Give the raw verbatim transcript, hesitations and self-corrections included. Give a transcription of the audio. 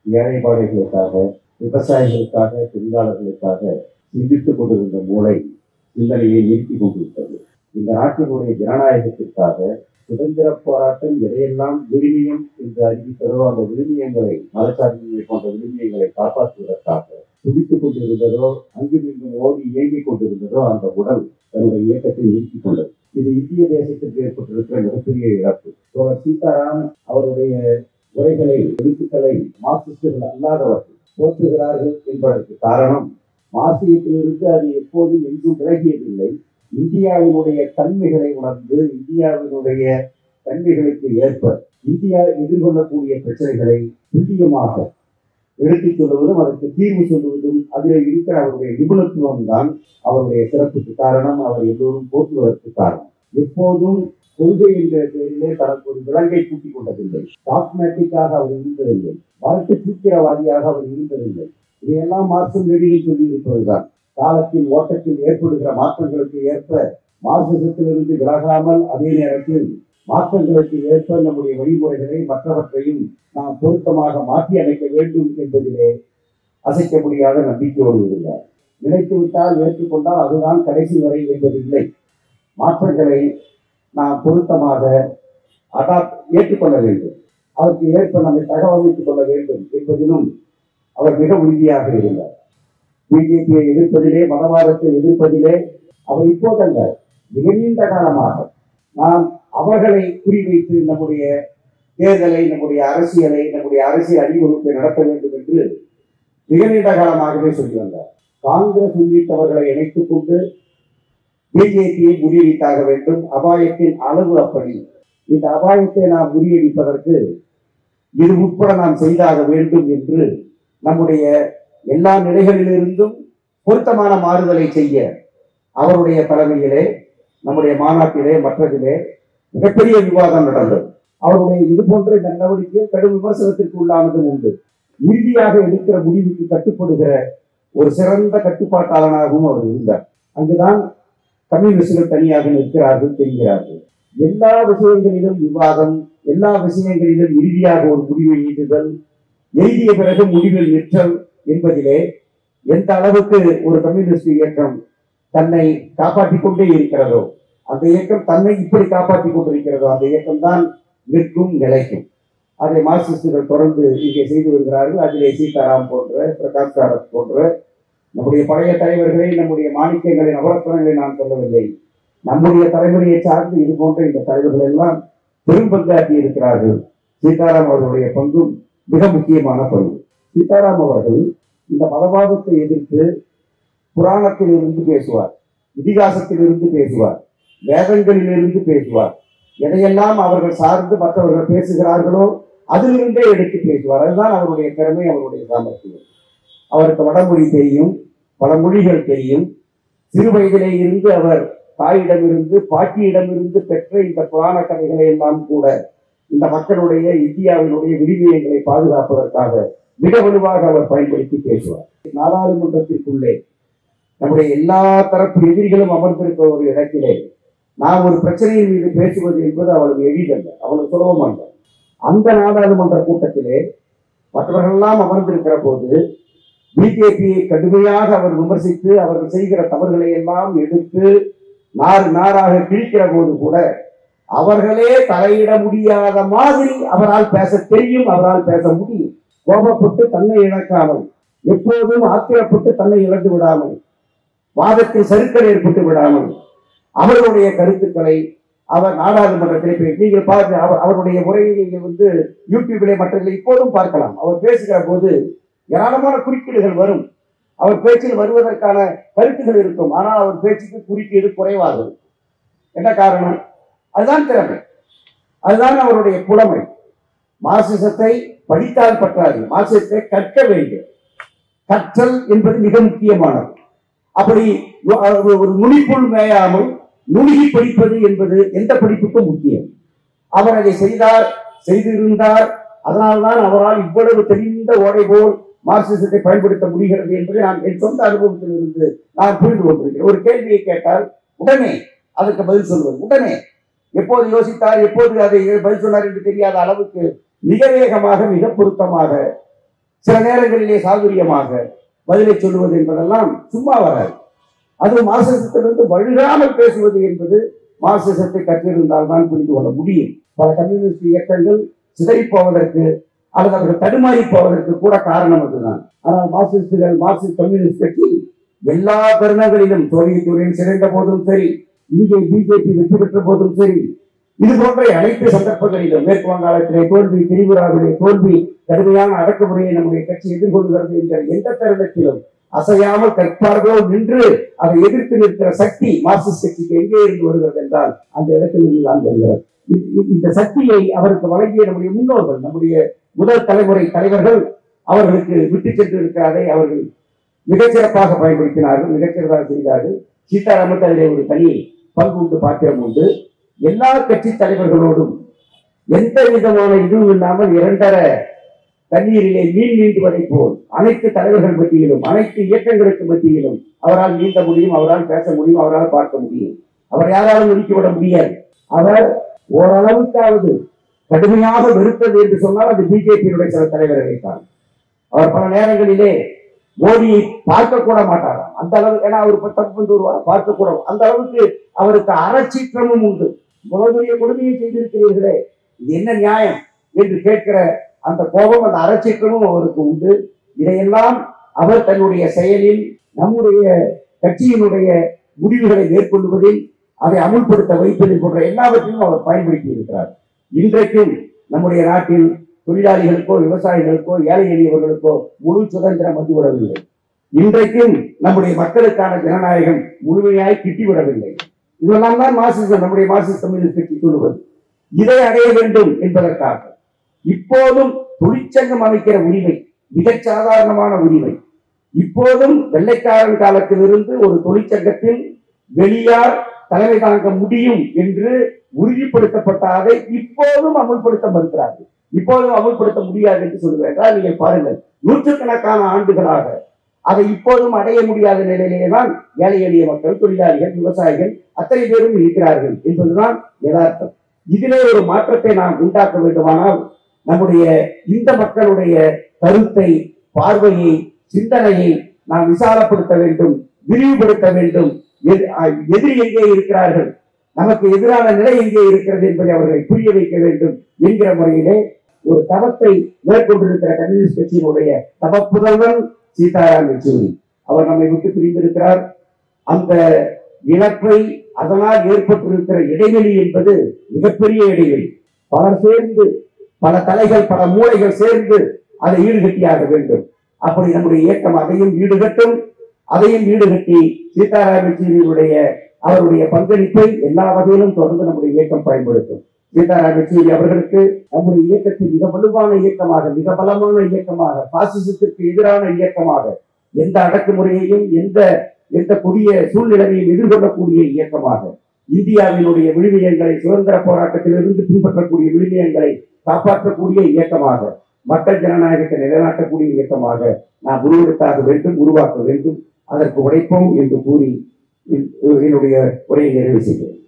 ஏழைப்பாடுகளுக்காக, விவசாயிகளுக்காக, தொழிலாளர்களுக்காக சிந்தித்துக் கொண்டிருந்த மூளை சிந்தனையை நிறுத்தி கொண்டிருக்கிறது. இந்த நாட்டினுடைய ஜனநாயகத்திற்காக சுதந்திர போராட்டம் எதையெல்லாம் விழுமியம் என்று அறிவித்ததோ அந்த விழுமியங்களை, மதச்சார்பின்மை போன்ற விழுமியங்களை காப்பாற்றுவதற்காக துடித்துக் கொண்டிருந்ததோ, அங்கும் இங்கும் ஓடி இயங்கிக் கொண்டிருந்ததோ அந்த உடல் தன்னுடைய இயக்கத்தை நிறுத்திக் கொண்டது. இது இந்திய தேசத்திற்கு ஏற்பட்டிருக்கிற மிகப்பெரிய இழப்பு. தோழர் சீதாராம் அவருடைய உரைகளை, எழுத்துக்களை மார்க்சிஸ்டுகள் அல்லாதவர்கள் போற்றுகிறார்கள் என்பதற்கு காரணம், மார்க்சியத்திலிருந்து அது எப்போதும் எங்கும் விலகியதில்லை. இந்தியாவினுடைய தன்மைகளை உணர்ந்து, இந்தியாவினுடைய தன்மைகளுக்கு ஏற்ப இந்தியா எதிர்கொள்ளக்கூடிய பிரச்சனைகளை துல்லியமாக எடுத்துச் சொல்லுவதும் அதற்கு தீர்வு சொல்லுவதும் அதில் இருக்கிற அவருடைய நிபுணத்துவம் தான் அவருடைய சிறப்புக்கு காரணம். அவர் எல்லோரும் போற்றுவதற்கு காரணம். எப்போதும் கொள்கை என்ற பெயரிலே தனக்கு ஒரு விலங்கை கூட்டிக் கொண்டதில்லை. டாக்மேட்டிக்காக அவர் இருந்ததில்லை. வரட்டு சூத்திரவாதியாக அவர் இருந்ததில்லை. இதையெல்லாம் மார்க்சும் லெனினும் சொல்லி இருப்பதுதான். காலத்தின் ஓட்டத்தில் ஏற்படுகிற மாற்றங்களுக்கு ஏற்ப மார்க்சிசத்திலிருந்து விலகாமல், அதே நேரத்தில் மாற்றங்களுக்கு ஏற்ப நம்முடைய வழிமுறைகளை மற்றவற்றையும் நாம் பொருத்தமாக மாற்றி அமைக்க வேண்டும் என்பதிலே அசைக்க முடியாத நம்பிக்கையோடு இருந்தார். நினைத்துவிட்டால், ஏற்றுக்கொண்டால் அதுதான் கடைசி வரை என்பது இல்லை. மாற்றங்களை நாம் பொருத்தமாக அடாப்ட் ஏற்றுக்கொள்ள வேண்டும். அதற்கு ஏற்ப நம்மை தகவமைத்துக் கொள்ள வேண்டும் என்பதிலும் அவர் மிக உறுதியாக இருந்தார். பிஜேபியை எதிர்ப்பதிலே, மதவாதத்தை எதிர்ப்பதிலே அவர் இப்போதல்ல, மிக நீண்ட காலமாக நாம் அவர்களை குறிவைத்து நம்முடைய தேர்தலை, நம்முடைய அரசியலை, நம்முடைய அரசியல் அணிவகுப்பை நடத்த வேண்டும் என்று மிக நீண்ட காலமாகவே சொல்லி வந்தார். காங்கிரஸ் உள்ளிட்டவர்களை இணைத்துக் கொண்டு பிஜேபியை முறியடித்தாக வேண்டும். அபாயத்தின் அளவு அப்படி. இந்த அபாயத்தை நாம் முறியடிப்பதற்கு இது உட்பட நாம் செய்தாக வேண்டும் என்று நம்முடைய எல்லா நிலைகளிலிருந்தும் பொருத்தமான மாறுதலை செய்ய அவருடைய தலைமையிலே, நம்முடைய மாநாட்டிலே, மற்றதிலே மிகப்பெரிய விவாதம் நடந்தது. அவருடைய இது போன்ற இந்த நடவடிக்கை கடும் விமர்சனத்திற்கு உள்ளானதும் உண்டு. இறுதியாக எடுக்கிற முடிவுக்கு கட்டுப்படுகிற ஒரு சிறந்த கட்டுப்பாட்டாளனாகவும் அவர் இருந்தார். அங்குதான் கம்யூனிஸ்டுகள் தனியாக நிற்கிறார்கள், தெரிகிறார்கள். எல்லா விஷயங்களிலும் விவாதம், எல்லா விஷயங்களிலும் இறுதியாக ஒரு முடிவை ஈட்டுதல், எழுதிய பிறகு முடிவில் நிற்றல் என்பதிலே எந்த அளவுக்கு ஒரு கம்யூனிஸ்ட் இயக்கம் தன்னை காப்பாற்றிக் கொண்டே இருக்கிறதோ, அந்த இயக்கம் தன்னை இப்படி காப்பாற்றிக் கொண்டிருக்கிறதோ, அந்த இயக்கம் தான் நிற்கும், நிலைக்கும். அதை மார்க்சிஸ்டுகள் தொடர்ந்து இங்கே செய்து வருகிறார்கள். அதிலே சீதாராம் போன்ற, பிரகாஷ் காரத் போன்ற நம்முடைய பழைய தலைவர்களை, நம்முடைய மாணிக்கங்களை, நவரத்னங்களை நான் சொல்லவில்லை. நம்முடைய தலைமுறையை சார்ந்து இது போன்ற இந்த தலைவர்கள் எல்லாம் பெரும் பங்காற்றி இருக்கிறார்கள். சீதாராம் அவர்களுடைய பங்கும் மிக முக்கியமான பங்கு. சீதாராம் அவர்கள் இந்த மதவாதத்தை எதிர்த்து புராணத்தில் இருந்து பேசுவார், இதிகாசத்தில் இருந்து பேசுவார், வேதங்களிலிருந்து பேசுவார். எதையெல்லாம் அவர்கள் சார்ந்து மற்றவர்கள் பேசுகிறார்களோ அதிலிருந்தே எடுத்து பேசுவார். அதுதான் அவருடைய திறமை, அவருடைய சாமர்த்தியம். அவருக்கு வடமொழி தெரியும், பல மொழிகள் தெரியும். சிறு வயதிலே இருந்து அவர் தாயிடமிருந்து, பாட்டியிடமிருந்து பெற்ற இந்த புராண கதைகளை எல்லாம் கூட இந்த மக்களுடைய, இந்தியாவினுடைய விரிவியங்களை பாதுகாப்பதற்காக மிக வலுவாக அவர் பயன்படுத்தி பேசுவார். நாடாளுமன்றத்திற்குள்ளே நம்முடைய எல்லா தரப்பு எதிரிகளும் அமர்ந்திருக்கிற ஒரு இடத்திலே நாம் ஒரு பிரச்சனையின் மீது பேசுவது என்பது அவளுக்கு எளிதல்ல, அவளுக்கு சுலபமல்ல. அந்த நாடாளுமன்ற கூட்டத்திலே மற்றவர்களெல்லாம் அமர்ந்திருக்கிற போது பிஜேபியை கடுமையாக அவர் விமர்சித்து அவர்கள் செய்கிற தவறுகளை எல்லாம் எடுத்து நாறு நாராக கிழிக்கிற போது கூட அவர்களே தலையிட முடியாத மாதிரி அவரால் பேச தெரியும், அவரால் பேச முடியும். கோபப்பட்டு தன்னை இழக்காமல், எப்போதும் ஆத்திரப்பட்டு தன்னை இழந்து விடாமல், வாதத்தில் சறுக்கல் ஏற்பட்டு விடாமல் அவர்களுடைய கருத்துக்களை அவர் நாடாளுமன்றத்திலே பேசி, நீங்கள் பார்த்து அவருடைய முறையை நீங்கள் வந்து யூடியூபிலே மற்றவர்களை இப்போதும் பார்க்கலாம். அவர் பேசுகிற போது ஏராளமான குறுக்கீடுகள் வரும். அவர் பேச்சில் வருவதற்கான கருத்துகள் இருக்கும். ஆனால் அவர் பேச்சுக்கு குறுக்கீடு குறைவாக. என்ன காரணம்? அதுதான் திறமை, அதுதான் அவருடைய புலமை. மார்க்சிசத்தை படித்தால் பற்றாது, மார்க்சிசத்தை கற்க வேண்டும். கற்றல் என்பது மிக முக்கியமானது. அப்படி ஒரு நுனிப்புள் மேயாமல் நுணுகி படிப்பது என்பது எந்த படிப்புக்கும் முக்கியம். அவர் அதை செய்தார், செய்திருந்தார். அதனால்தான் அவரால் இவ்வளவு தெரிந்த ஓடை போல் மார்க்சிசத்தை பயன்படுத்த முடிகிறது என்று நான் என் சொந்த அனுபவத்தில் இருந்து நான் புரிந்து கொண்டிருக்கிறேன். ஒரு கேள்வியை கேட்டால் உடனே அதற்கு பதில் சொல்வது, உடனே எப்போது யோசித்தார், எப்போது அதை பதில் சொன்னார் என்று தெரியாத அளவுக்கு மிக வேகமாக, மிக பொருத்தமாக சில நேரங்களிலே சாதுரியமாக பதிலை சொல்லுவது என்பதெல்லாம் சும்மா வராது. அது மார்க்சிசத்திலிருந்து வழுகாமல் பேசுவது என்பது மார்க்சிசத்தை கற்றிருந்தால் தான் புரிந்து கொள்ள முடியும். பல கம்யூனிஸ்ட் இயக்கங்கள் சிதறி போவதற்கு அல்லது அவர்கள் தடுமாறி போவதற்கு கூட காரணம் அதுதான். ஆனால் மார்க்சிஸ்டுகள், மார்க்சிஸ்ட் கம்யூனிஸ்ட் கட்சி எல்லா தருணங்களிலும் சோவியத் யூனியன் சிதைந்த போதும் சரி, இங்கே பிஜேபி வெற்றி பெற்ற போதும் சரி, இது போன்ற அனைத்து சந்தர்ப்பங்களிலும் மேற்கு வங்காளத்திலே தோல்வி, திரிபுராவிலே தோல்வி, கடுமையான அடக்குமுறையை நம்முடைய கட்சி எதிர்கொள்கிறது என்கிற எந்த தருணத்திலும் அசையாமல் கற்பார்களோ நின்று அதை எதிர்த்து நிற்கிற சக்தி மார்க்சிஸ்ட் கட்சிக்கு எங்கே இருந்து வருகிறது என்றால் அந்த இடத்தில் இருந்து தான் வருகிறது. இந்த சக்தியை அவருக்கு வழங்கிய நம்முடைய முன்னோர்கள், நம்முடைய முதல் தலைமுறை தலைவர்கள் அவர்களுக்கு விட்டு சென்று இருக்கிறதை அவர்கள் மிகச்சிறப்பாக பயன்படுத்தினார்கள், மிகச்சிறப்பாக செய்தார்கள். சீதாராமன் அதிலே ஒரு தனி பங்கு உண்டு, பாத்திரம் உண்டு. எல்லா கட்சி தலைவர்களோடும் எந்த விதமான இதுவும் இல்லாமல் இரண்டரை தண்ணீரிலே மீன் நீந்துவதை போல் அனைத்து தலைவர்கள் மத்தியிலும், அனைத்து இயக்கங்களுக்கு மத்தியிலும் அவரால் நீந்த முடியும், அவரால் பேச முடியும், அவரால் பார்க்க முடியும். அவர் யாராலும் ஒதுக்கிவிட முடியாது. அவர் ஓரளவுக்காவது கடுமையாக வெறுத்தது என்று சொன்னால் அது பிஜேபியினுடைய சில தலைவர்களை தான். அவர் பல நேரங்களிலே மோடியை பார்க்க கூட மாட்டாராம். அந்த அளவுக்கு, ஏன்னா அவர் தப்பு பண்ணி வருவார், பார்க்க கூட அந்த அளவுக்கு அவருக்கு அறச்சீற்றமும் உண்டு. உலகிய கொடுமையை செய்திருக்கிறீர்களே, இது என்ன நியாயம் என்று கேட்கிற அந்த கோபம், அந்த அறச்சீற்றமும் அவருக்கு உண்டு. இதையெல்லாம் அவர் தன்னுடைய செயலில் நம்முடைய கட்சியினுடைய முடிவுகளை மேற்கொள்வதில், அதை அமுல்படுத்த வைப்பதில் போன்ற எல்லாவற்றையும் அவர் பயன்படுத்தி இருக்கிறார். இன்றைக்கும் நம்முடைய நாட்டில் தொழிலாளிகளுக்கோ, விவசாயிகளுக்கோ, ஏழை எளியவர்களுக்கோ முழு சுதந்திரம் வந்துவிடவில்லை. இன்றைக்கும் நம்முடைய மக்களுக்கான ஜனநாயகம் முழுமையாய் கிட்டிவிடவில்லை. இதெல்லாம் தான் மார்க்சிசம், நம்முடைய மார்க்சிஸ்ட் கம்யூனிஸ்ட் கட்சி சொல்லுவது. இதை அடைய வேண்டும் என்பதற்காக இப்போதும் தொழிற்சங்கம் அமைக்கிற உரிமை மிகச் சாதாரணமான உரிமை. இப்போதும் வெள்ளைக்காரன் காலத்திலிருந்து ஒரு தொழிற்சங்கத்தில் வெளியார் தலைமை தாங்க முடியும் என்று உறுதிப்படுத்தப்பட்ட அதை இப்போதும் அமுல்படுத்த மறுக்கிறார்கள். இப்போதும் அமுல்படுத்த முடியாது என்று சொல்லுகிறார்கள். நீங்கள் பாருங்கள், நூற்றுக்கணக்கான ஆண்டுகளாக அதை இப்போதும் அடைய முடியாத நிலையிலே தான் ஏழை எளிய மக்கள், தொழிலாளிகள், விவசாயிகள் அத்தனை பேரும் இருக்கிறார்கள் என்பதுதான் யதார்த்தம். இதிலே ஒரு மாற்றத்தை நாம் உண்டாக்க வேண்டுமானால் நம்முடைய இந்த மக்களுடைய கருத்தை, பார்வையை, சிந்தனையை நாம் விசாலப்படுத்த வேண்டும், விரிவுபடுத்த வேண்டும். எதிரி எங்கே இருக்கிறார்கள், நமக்கு எதிரான நிலை எங்கே இருக்கிறது என்பதை அவர்களை புரிய வைக்க வேண்டும் என்கிற முறையிலே ஒரு தவத்தை மேற்கொண்டிருக்கிற கம்யூனிஸ்ட் கட்சியினுடைய தவப்புதல்வன் சீதாராம் யெச்சூரி. அவர் நம்மை விட்டு பிரிந்திருக்கிறார். அந்த இழப்பை, அதனால் ஏற்பட்டிருக்கிற இடைவெளி என்பது மிகப்பெரிய இடைவெளி. பலர் சேர்ந்து, பல தலைகள், பல மூளைகள் சேர்ந்து அதை ஈடுகட்டியாக வேண்டும். அப்படி நம்முடைய இயக்கம் அதையும் ஈடுகட்டும். அதையும் ஈடுகட்டி சீதாராம் யெச்சூரியுடைய அவருடைய பங்களிப்பை எல்லா வகையிலும் தொடர்ந்து நம்முடைய இயக்கம் பயன்படுத்தும். சீதாராம் யெச்சூரி அவர்களுக்கு நம்முடைய இயக்கத்தில் மிக வலுவான இயக்கமாக, மிக பலமான இயக்கமாக, பாசிசத்திற்கு எதிரான இயக்கமாக, எந்த அடக்குமுறையையும் எந்த எந்த கொடிய சூழ்நிலையையும் எதிர்கொள்ளக்கூடிய இயக்கமாக, இந்தியாவினுடைய விழுமியங்களை, சுதந்திர போராட்டத்திலிருந்து பின்பற்றக்கூடிய விழுமியங்களை காப்பாற்றக்கூடிய இயக்கமாக, மக்கள் ஜனநாயகத்தை நிலைநாட்டக்கூடிய இயக்கமாக நாம் உருவெடுத்தாக வேண்டும், உருவாக்க வேண்டும். அதற்கு உழைப்போம் என்று கூறி என்னுடைய உரையை நிறைவு செய்கிறேன்.